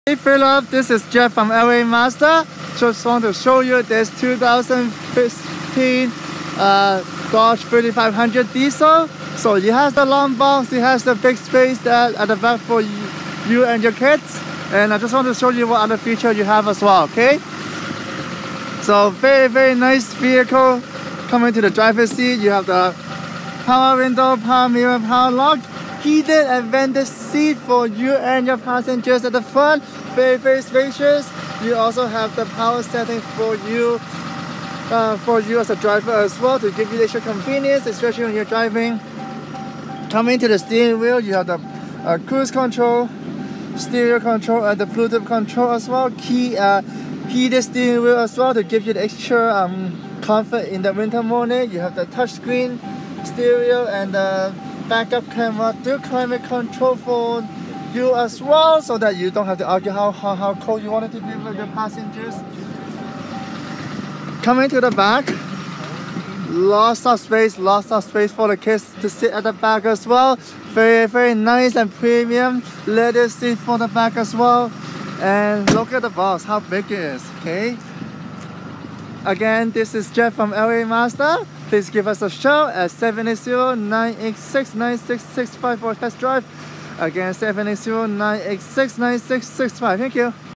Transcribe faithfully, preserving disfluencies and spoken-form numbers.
Hey Philip, this is Jeff from L A Mazda. Just want to show you this two thousand fifteen uh, Dodge thirty-five hundred diesel. So it has the long box, it has the big space there at the back for you, you and your kids. And I just want to show you what other features you have as well, okay? So very, very nice vehicle. Coming to the driver's seat, you have the power window, power mirror, power lock, heated and vented seat for you and your passengers at the front. Very, very spacious. You also have the power setting for you uh, for you as a driver as well, to give you extra convenience, especially when you're driving. Coming to the steering wheel, you have the uh, cruise control, stereo control, and the Bluetooth control as well. Key uh, heated steering wheel as well, to give you the extra um, comfort in the winter morning. You have the touchscreen stereo and the backup camera, dual climate control for you as well, so that you don't have to argue how, how, how cold you want it to be with your passengers. Coming to the back, lots of space, lots of space for the kids to sit at the back as well. Very, very nice and premium leather seat for the back as well. And look at the box, how big it is, okay? Again, this is Jeff from L A Mazda. Please give us a shout at seven eight zero, nine eight six, nine six six five for a test drive. Again, seven eight zero, nine eight six, nine six six five. Thank you.